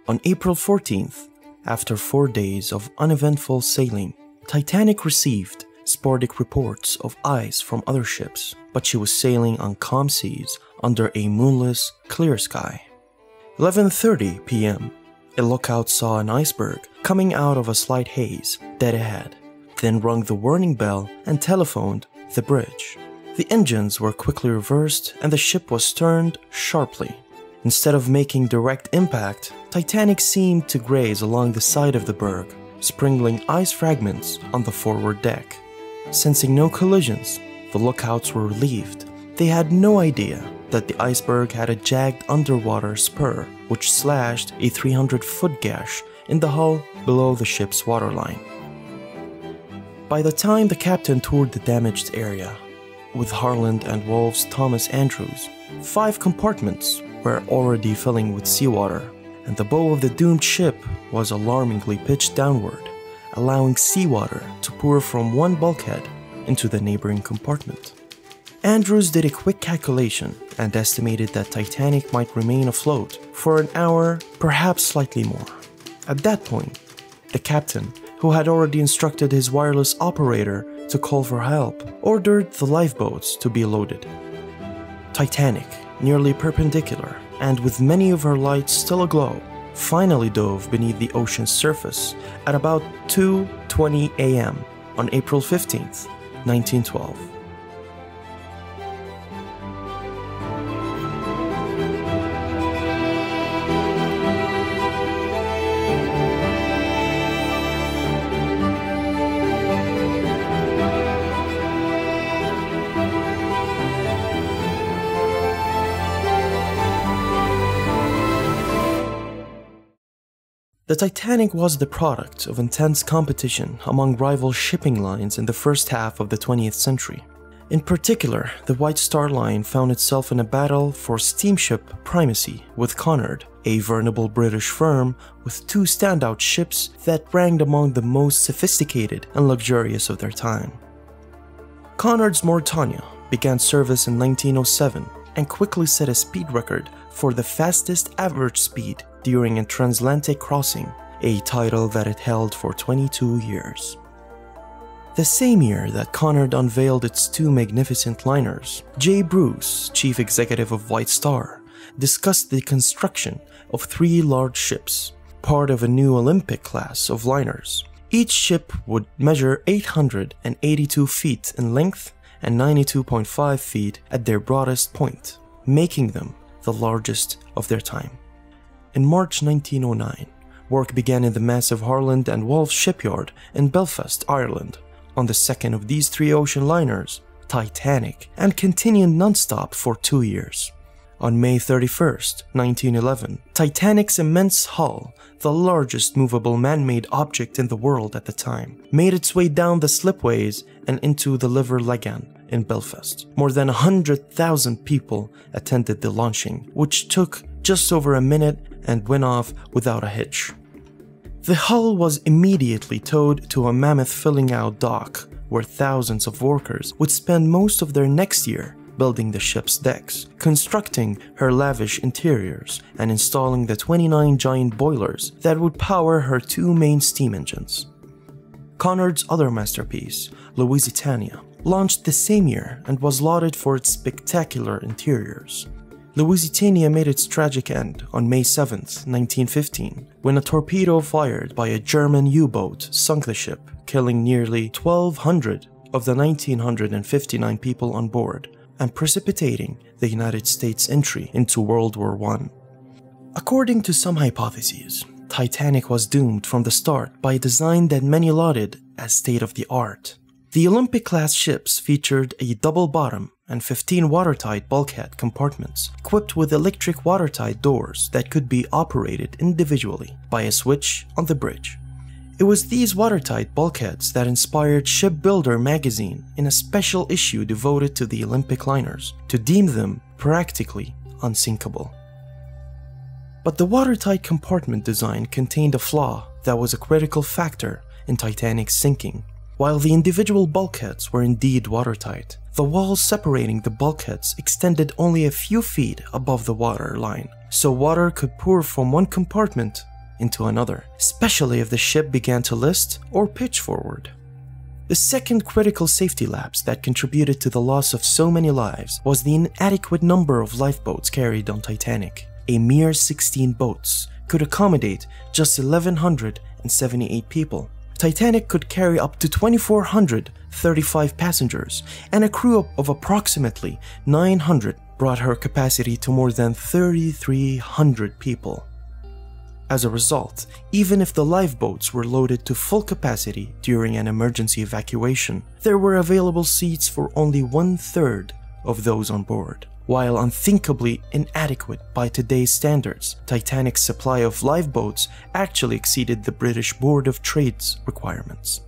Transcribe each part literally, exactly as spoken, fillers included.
On April fourteenth, after four days of uneventful sailing, Titanic received sporadic reports of ice from other ships, but she was sailing on calm seas under a moonless, clear sky. eleven thirty p m, a lookout saw an iceberg coming out of a slight haze dead ahead, then rung the warning bell and telephoned the bridge. The engines were quickly reversed and the ship was turned sharply. Instead of making direct impact, Titanic seemed to graze along the side of the berg, sprinkling ice fragments on the forward deck. Sensing no collisions, the lookouts were relieved. They had no idea that the iceberg had a jagged underwater spur which slashed a three hundred foot gash in the hull below the ship's waterline. By the time the captain toured the damaged area, with Harland and Wolff's Thomas Andrews, five compartments were already filling with seawater, and the bow of the doomed ship was alarmingly pitched downward, allowing seawater to pour from one bulkhead into the neighboring compartment. Andrews did a quick calculation and estimated that Titanic might remain afloat for an hour, perhaps slightly more. At that point, the captain, who had already instructed his wireless operator to call for help, ordered the lifeboats to be loaded. Titanic, nearly perpendicular and with many of her lights still aglow, finally dove beneath the ocean's surface at about two twenty a m on April fifteenth, nineteen twelve. The Titanic was the product of intense competition among rival shipping lines in the first half of the twentieth century. In particular, the White Star Line found itself in a battle for steamship primacy with Cunard, a venerable British firm with two standout ships that ranked among the most sophisticated and luxurious of their time. Cunard's Mauretania began service in nineteen oh seven and quickly set a speed record for the fastest average speed during a transatlantic crossing, a title that it held for twenty-two years. The same year that Cunard unveiled its two magnificent liners, J. Bruce, chief executive of White Star, discussed the construction of three large ships, part of a new Olympic class of liners. Each ship would measure eight hundred eighty-two feet in length and ninety-two point five feet at their broadest point, making them the largest of their time. In March nineteen oh nine, work began in the massive Harland and Wolff shipyard in Belfast, Ireland, on the second of these three ocean liners, Titanic, and continued non-stop for two years. On May thirty-first, nineteen eleven, Titanic's immense hull, the largest movable man-made object in the world at the time, made its way down the slipways and into the Liver Lagan in Belfast. More than one hundred thousand people attended the launching, which took just over a minute and went off without a hitch. The hull was immediately towed to a mammoth filling-out dock, where thousands of workers would spend most of their next year building the ship's decks, constructing her lavish interiors, and installing the twenty-nine giant boilers that would power her two main steam engines. Cunard's other masterpiece, Lusitania, launched the same year and was lauded for its spectacular interiors. Lusitania made its tragic end on May seventh, nineteen fifteen, when a torpedo fired by a German U-boat sunk the ship, killing nearly twelve hundred of the one thousand nine hundred fifty-nine people on board and precipitating the United States' entry into World War One. According to some hypotheses, Titanic was doomed from the start by a design that many lauded as state-of-the-art. The Olympic-class ships featured a double bottom and fifteen watertight bulkhead compartments equipped with electric watertight doors that could be operated individually by a switch on the bridge. It was these watertight bulkheads that inspired Shipbuilder magazine in a special issue devoted to the Olympic liners to deem them practically unsinkable. But the watertight compartment design contained a flaw that was a critical factor in Titanic's sinking. While the individual bulkheads were indeed watertight, the walls separating the bulkheads extended only a few feet above the water line, so water could pour from one compartment into another, especially if the ship began to list or pitch forward. The second critical safety lapse that contributed to the loss of so many lives was the inadequate number of lifeboats carried on Titanic. A mere sixteen boats could accommodate just one thousand one hundred seventy-eight people. Titanic could carry up to two thousand four hundred thirty-five passengers, and a crew of approximately nine hundred brought her capacity to more than three thousand three hundred people. As a result, even if the lifeboats were loaded to full capacity during an emergency evacuation, there were available seats for only one-third of those on board. While unthinkably inadequate by today's standards, Titanic's supply of lifeboats actually exceeded the British Board of Trade's requirements.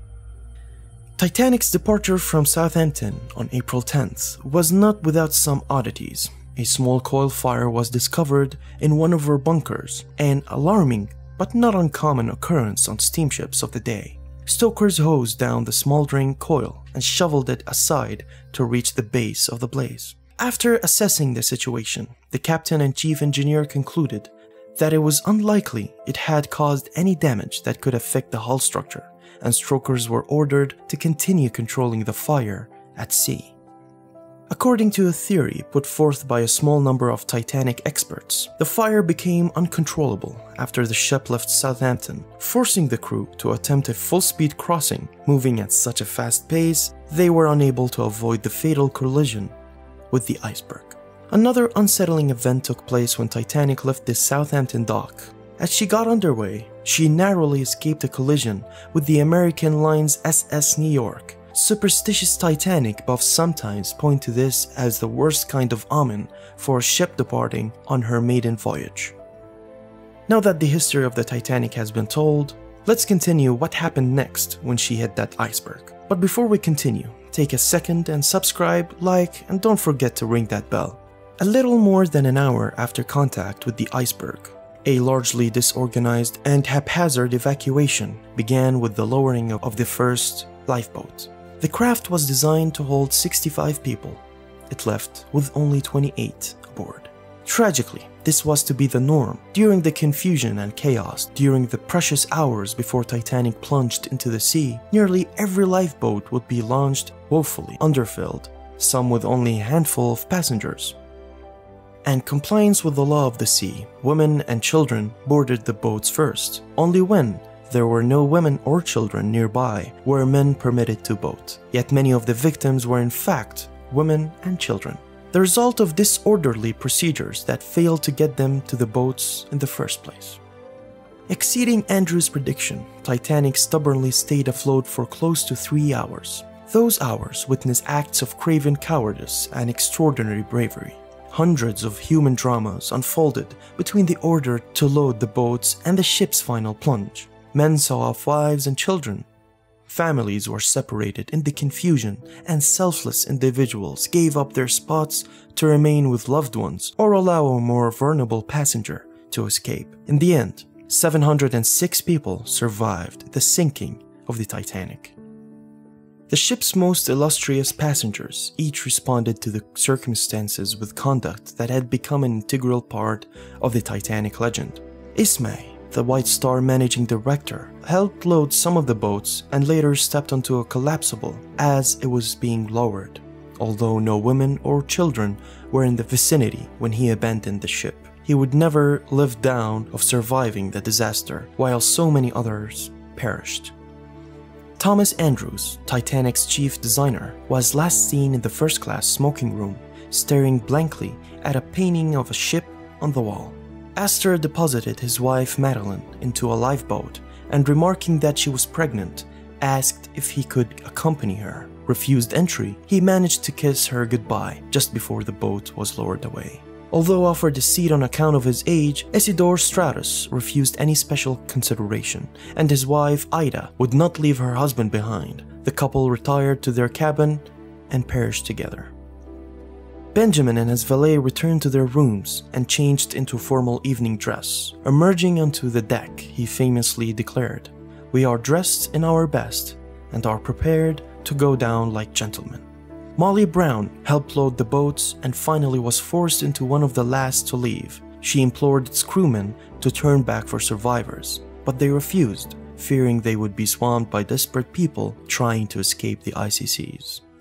Titanic's departure from Southampton on April tenth was not without some oddities. A small coil fire was discovered in one of her bunkers, an alarming but not uncommon occurrence on steamships of the day. Stokers hosed down the smoldering coil and shoveled it aside to reach the base of the blaze. After assessing the situation, the captain and chief engineer concluded that it was unlikely it had caused any damage that could affect the hull structure, and stokers were ordered to continue controlling the fire at sea. According to a theory put forth by a small number of Titanic experts, the fire became uncontrollable after the ship left Southampton, forcing the crew to attempt a full-speed crossing. Moving at such a fast pace, they were unable to avoid the fatal collision with the iceberg. Another unsettling event took place when Titanic left the Southampton dock. As she got underway, she narrowly escaped a collision with the American line's S S New York. Superstitious Titanic buffs sometimes point to this as the worst kind of omen for a ship departing on her maiden voyage. Now that the history of the Titanic has been told, let's continue what happened next when she hit that iceberg. But before we continue, take a second and subscribe, like, and don't forget to ring that bell. A little more than an hour after contact with the iceberg, a largely disorganized and haphazard evacuation began with the lowering of the first lifeboat. The craft was designed to hold sixty-five people. It left with only twenty-eight aboard. Tragically, this was to be the norm. During the confusion and chaos, during the precious hours before Titanic plunged into the sea, nearly every lifeboat would be launched woefully underfilled, some with only a handful of passengers. And compliance with the law of the sea, women and children boarded the boats first. Only when there were no women or children nearby were men permitted to boat. Yet many of the victims were in fact women and children, the result of disorderly procedures that failed to get them to the boats in the first place. Exceeding Andrew's prediction, Titanic stubbornly stayed afloat for close to three hours. Those hours witnessed acts of craven cowardice and extraordinary bravery. Hundreds of human dramas unfolded between the order to load the boats and the ship's final plunge. Men saw off wives and children. Families were separated in the confusion, and selfless individuals gave up their spots to remain with loved ones or allow a more vulnerable passenger to escape. In the end, seven hundred six people survived the sinking of the Titanic. The ship's most illustrious passengers each responded to the circumstances with conduct that had become an integral part of the Titanic legend. Ismay, the White Star managing director, helped load some of the boats and later stepped onto a collapsible as it was being lowered, although no women or children were in the vicinity when he abandoned the ship. He would never live down of surviving the disaster, while so many others perished. Thomas Andrews, Titanic's chief designer, was last seen in the first-class smoking room, staring blankly at a painting of a ship on the wall. Astor deposited his wife Madeline into a lifeboat and, remarking that she was pregnant, asked if he could accompany her. Refused entry, he managed to kiss her goodbye just before the boat was lowered away. Although offered a seat on account of his age, Isidore Stratus refused any special consideration, and his wife Ida would not leave her husband behind. The couple retired to their cabin and perished together. Benjamin and his valet returned to their rooms and changed into formal evening dress. Emerging onto the deck, he famously declared, "We are dressed in our best and are prepared to go down like gentlemen." Molly Brown helped load the boats and finally was forced into one of the last to leave. She implored its crewmen to turn back for survivors, but they refused, fearing they would be swamped by desperate people trying to escape the icy seas.